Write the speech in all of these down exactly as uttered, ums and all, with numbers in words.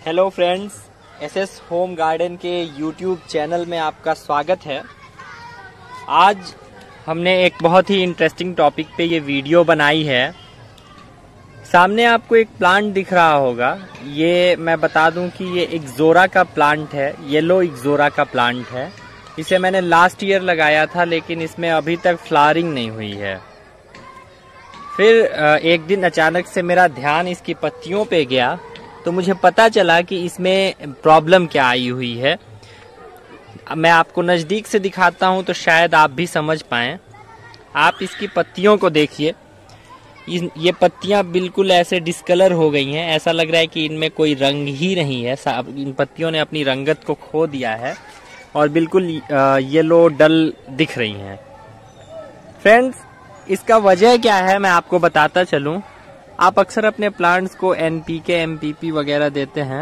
Hello friends, SS home garden के YouTube channel में आपका स्वागत है। आज हमने एक बहुत ही इंटरेस्टिंग टॉपिक पे ये वीडियो बनाई है। सामने आपको एक प्लांट दिख रहा होगा। ये मैं बता दूं कि ये इक्ज़ोरा का प्लांट है, येलो इक्ज़ोरा का प्लांट है। इसे मैंने लास्ट ईयर लगाया था, लेकिन इसमें अभी तक फ्लावरिंग नहीं हुई है। फिर एक दिन अचानक से मेरा ध्यान इसकी पत्तियों पे गया, तो मुझे पता चला कि इसमें प्रॉब्लम क्या आई हुई है। मैं आपको नज़दीक से दिखाता हूं तो शायद आप भी समझ पाएं। आप इसकी पत्तियों को देखिए, ये पत्तियां बिल्कुल ऐसे डिस्कलर हो गई हैं। ऐसा लग रहा है कि इनमें कोई रंग ही नहीं है। इन पत्तियों ने अपनी रंगत को खो दिया है और बिल्कुल येलो डल दिख रही हैं। फ्रेंड्स, इसका वजह क्या है मैं आपको बताता चलूं। आप अक्सर अपने प्लांट्स को एनपीके, एमपीपी वगैरह देते हैं,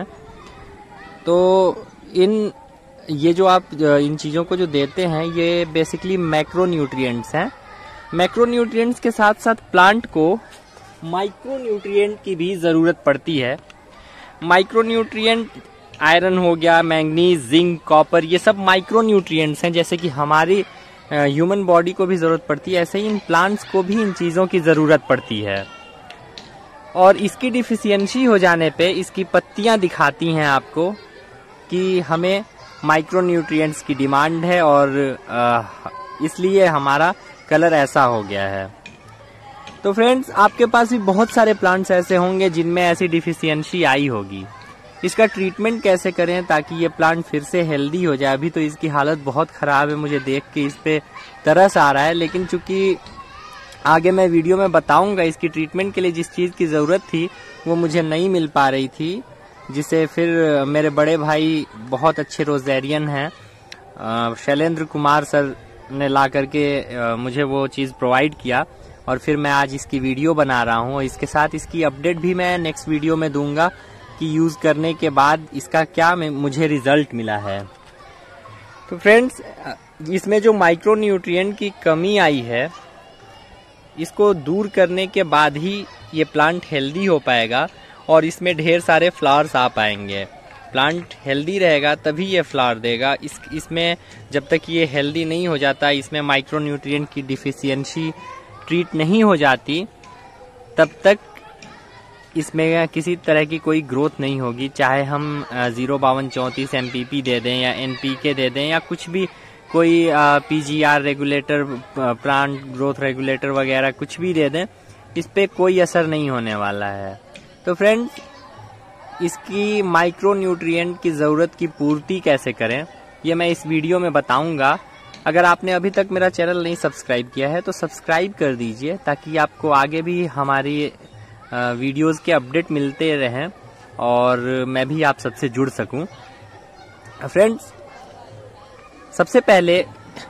तो इन ये जो आप इन चीज़ों को जो देते हैं ये बेसिकली मैक्रो न्यूट्रिएंट्स हैं। मैक्रो न्यूट्रिएंट्स के साथ साथ प्लांट को माइक्रो न्यूट्रिएंट की भी ज़रूरत पड़ती है। माइक्रो न्यूट्रिएंट आयरन हो गया, मैंगनीज, जिंक, कॉपर, ये सब माइक्रो न्यूट्रिएंट्स हैं। जैसे कि हमारी ह्यूमन बॉडी को भी ज़रूरत पड़ती है, ऐसे ही इन प्लांट्स को भी इन चीज़ों की ज़रूरत पड़ती है। और इसकी डिफिशियंसी हो जाने पे इसकी पत्तियां दिखाती हैं आपको कि हमें माइक्रो न्यूट्रिएंट्स की डिमांड है और इसलिए हमारा कलर ऐसा हो गया है। तो फ्रेंड्स, आपके पास भी बहुत सारे प्लांट्स ऐसे होंगे जिनमें ऐसी डिफिशियंसी आई होगी। इसका ट्रीटमेंट कैसे करें ताकि ये प्लांट फिर से हेल्दी हो जाए। अभी तो इसकी हालत बहुत ख़राब है, मुझे देख के इस पे तरस आ रहा है, लेकिन चूंकि आगे मैं वीडियो में बताऊंगा इसकी ट्रीटमेंट के लिए जिस चीज़ की ज़रूरत थी वो मुझे नहीं मिल पा रही थी, जिसे फिर मेरे बड़े भाई बहुत अच्छे रोजेरियन हैं, शैलेंद्र कुमार सर ने ला करके मुझे वो चीज़ प्रोवाइड किया और फिर मैं आज इसकी वीडियो बना रहा हूँ। और इसके साथ इसकी अपडेट भी मैं नेक्स्ट वीडियो में दूंगा कि यूज़ करने के बाद इसका क्या मुझे रिज़ल्ट मिला है। तो फ्रेंड्स, इसमें जो माइक्रो न्यूट्रिएंट की कमी आई है, इसको दूर करने के बाद ही ये प्लांट हेल्दी हो पाएगा और इसमें ढेर सारे फ्लावर्स आ पाएंगे। प्लांट हेल्दी रहेगा तभी ये फ्लावर देगा। इस इसमें जब तक ये हेल्दी नहीं हो जाता, इसमें माइक्रो न्यूट्रिएंट की डिफिशियंसी ट्रीट नहीं हो जाती, तब तक इसमें किसी तरह की कोई ग्रोथ नहीं होगी। चाहे हम जीरो बावन चौंतीस एम पी पी दे दें या एन पी के दे दें या कुछ भी, कोई P G R regulator, plant growth regulator वगैरह कुछ भी दे दें, इस पे कोई असर नहीं होने वाला है। तो फ्रेंड्स, इसकी माइक्रो न्यूट्रिएंट की ज़रूरत की पूर्ति कैसे करें ये मैं इस वीडियो में बताऊंगा। अगर आपने अभी तक मेरा चैनल नहीं सब्सक्राइब किया है तो सब्सक्राइब कर दीजिए ताकि आपको आगे भी हमारी वीडियोस के अपडेट मिलते रहें और मैं भी आप सबसे जुड़ सकूं। फ्रेंड्स, सबसे पहले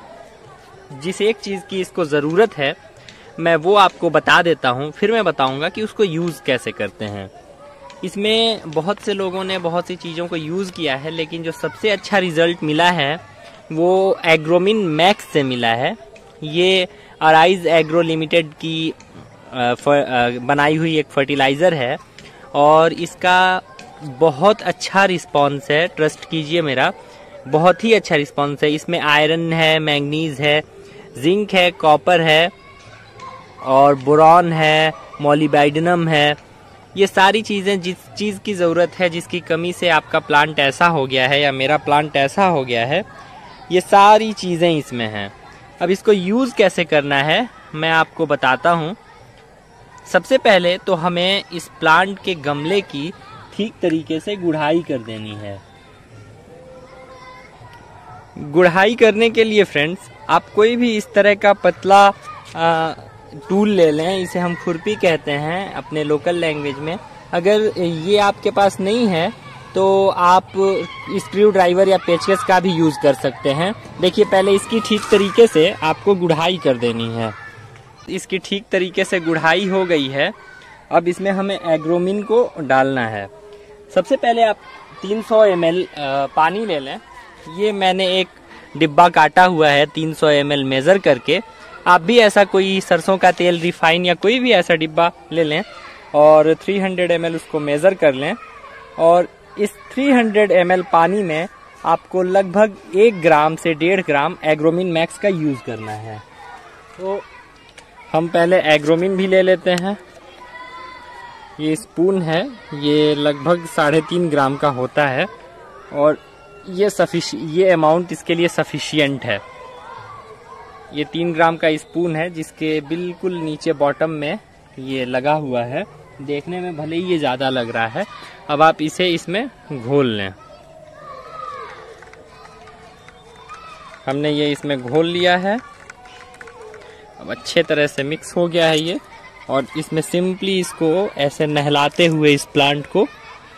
जिस एक चीज़ की इसको ज़रूरत है मैं वो आपको बता देता हूँ, फिर मैं बताऊँगा कि उसको यूज़ कैसे करते हैं। इसमें बहुत से लोगों ने बहुत सी चीज़ों को यूज़ किया है, लेकिन जो सबसे अच्छा रिज़ल्ट मिला है वो एग्रोमिन मैक्स से मिला है। ये अराइज एग्रो लिमिटेड की आ, फर, आ, बनाई हुई एक फर्टिलाइज़र है और इसका बहुत अच्छा रिस्पॉन्स है। ट्रस्ट कीजिए मेरा, बहुत ही अच्छा रिस्पॉन्स है। इसमें आयरन है, मैंगनीज है, जिंक है, कॉपर है और बोरॉन है, मॉलिब्डेनम है। ये सारी चीज़ें जिस चीज़ की ज़रूरत है, जिसकी कमी से आपका प्लांट ऐसा हो गया है या मेरा प्लांट ऐसा हो गया है, ये सारी चीज़ें इसमें हैं। अब इसको यूज़ कैसे करना है मैं आपको बताता हूँ। सबसे पहले तो हमें इस प्लांट के गमले की ठीक तरीके से गुड़ाई कर देनी है। गुड़ाई करने के लिए फ्रेंड्स, आप कोई भी इस तरह का पतला आ, टूल ले लें। इसे हम खुरपी कहते हैं अपने लोकल लैंग्वेज में। अगर ये आपके पास नहीं है तो आप स्क्रू ड्राइवर या पेचकस का भी यूज़ कर सकते हैं। देखिए, पहले इसकी ठीक तरीके से आपको गुड़ाई कर देनी है। इसकी ठीक तरीके से गुड़ाई हो गई है। अब इसमें हमें एग्रोमिन को डालना है। सबसे पहले आप तीन सौ एम एल पानी ले लें। ये मैंने एक डिब्बा काटा हुआ है तीन सौ एम एल मेज़र करके। आप भी ऐसा कोई सरसों का तेल, रिफाइन या कोई भी ऐसा डिब्बा ले लें और तीन सौ एम एल उसको मेज़र कर लें और इस तीन सौ एम एल पानी में आपको लगभग एक ग्राम से डेढ़ ग्राम एग्रोमिन मैक्स का यूज करना है। तो हम पहले एग्रोमिन भी ले लेते हैं। ये स्पून है, ये लगभग साढ़े तीन ग्राम का होता है और ये सफिशि ये अमाउंट इसके लिए सफिशियंट है। ये तीन ग्राम का स्पून है जिसके बिल्कुल नीचे बॉटम में ये लगा हुआ है। देखने में भले ही ये ज़्यादा लग रहा है। अब आप इसे इसमें घोल लें। हमने ये इसमें घोल लिया है। अब अच्छे तरह से मिक्स हो गया है ये, और इसमें सिंपली इसको ऐसे नहलाते हुए इस प्लांट को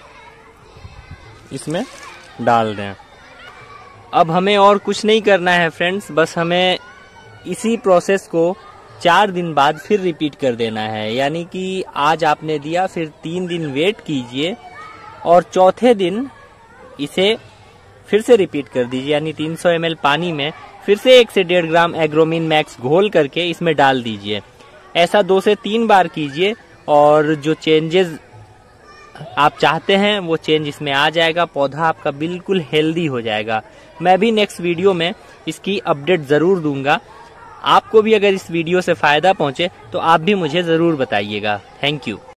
इसमें डाल दें। अब हमें और कुछ नहीं करना है फ्रेंड्स, बस हमें इसी प्रोसेस को चार दिन बाद फिर रिपीट कर देना है। यानी कि आज आपने दिया, फिर तीन दिन वेट कीजिए और चौथे दिन इसे फिर से रिपीट कर दीजिए। यानी तीन सौ एम एल पानी में फिर से एक से डेढ़ ग्राम एग्रोमिन मैक्स घोल करके इसमें डाल दीजिए। ऐसा दो से तीन बार कीजिए और जो चेंजेस आप चाहते हैं वो चेंज इसमें आ जाएगा। पौधा आपका बिल्कुल हेल्दी हो जाएगा। मैं भी नेक्स्ट वीडियो में इसकी अपडेट ज़रूर दूंगा। आपको भी अगर इस वीडियो से फ़ायदा पहुंचे तो आप भी मुझे ज़रूर बताइएगा। Thank you.